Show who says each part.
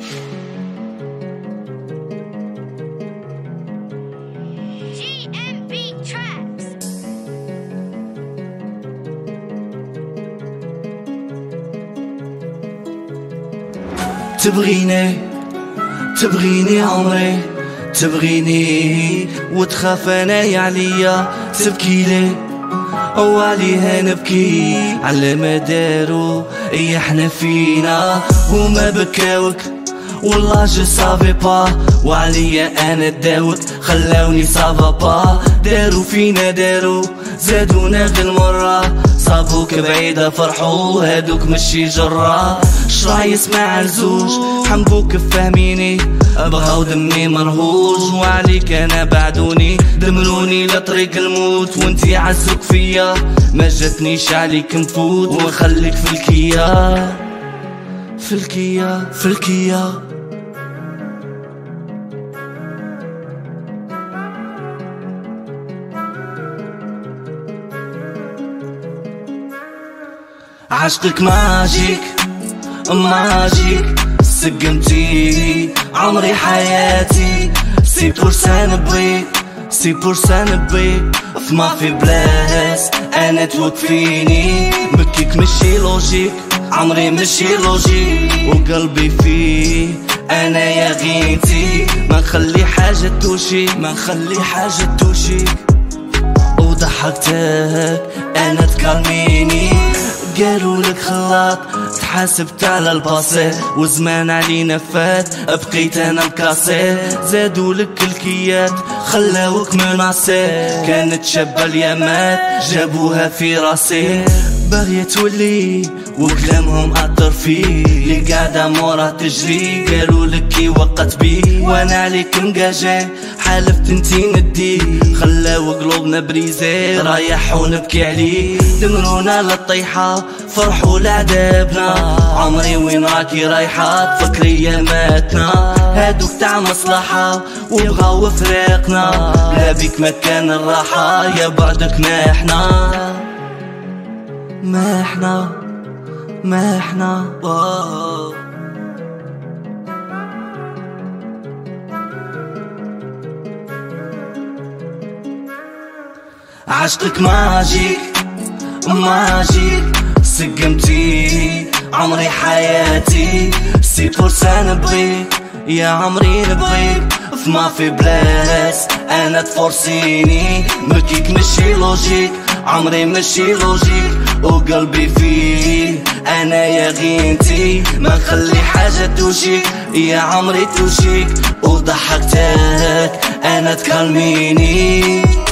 Speaker 1: تبغيني عمري، تبغيني وتخاف انا عليا تبكيلي وعليها نبكي على ما دارو احنا فينا وما بكاوك والله جو سافي با، وعليا انا داوك خلاوني سافا با. دارو فينا دارو زادونا غير مرة، صابوك بعيدة فرحو هادوك مشي جرة. شراي يسمع الزوج حنبوك فهميني، بغاو دمي مرهوج وعليك انا بعدوني، دمروني لطريق الموت وانتي عزوك فيا. ما جاتنيش عليك نفوت ونخليك في الكيا، في الكيا، في الكيا. عشقك ماجيك ماجيك، سقمتي عمري حياتي. سي بور سا نبغيك، سي بور سا نبغيك، فما في بلاس انا توقفيني. بكيك مشي لوجيك عمري مشي لوجيك، وقلبي فيه انا يا غينتي. ما نخلي حاجة توشيك، ما نخلي حاجة توشيك. وضحكتك انا تكلميني، قالوا لك خلاط تحاسبت على الباسي وزمان علينا فات، بقيت انا مكاسي. زادوا لك الكيات خلاوك منعسي، كانت شابة اليامات جابوها في راسي. باغية تولي وكلامهم أثر فيه، اللي قاعدة مورا تجري قالوا لك كي وقت بي. وانا عليك مقاجي حالفت انتي ندي، خلاو قلوبنا بريزي رايح ونبكي عليه. دمرونا للطيحة فرحوا لعذابنا، عمري وين راكي رايحة تفكري يا ماتنا. هادوك تاع مصلحة وبغاو فراقنا، لا بيك مكان الراحة يا بعدك ما احنا، ما احنا، ما احنا. عشقك ماجيك ماجيك، سقمتي عمري حياتي. سي بور سا نبغيك يا عمري نبغيك، فما في بلاس انا تفورسيني. بكيك مشي لوجيك عمري مشي لوجيك، وقلبي فيه انا يا غينتي. ما نخلي حاجة توشيك يا عمري توشيك، وضحكتك انا تكلميني.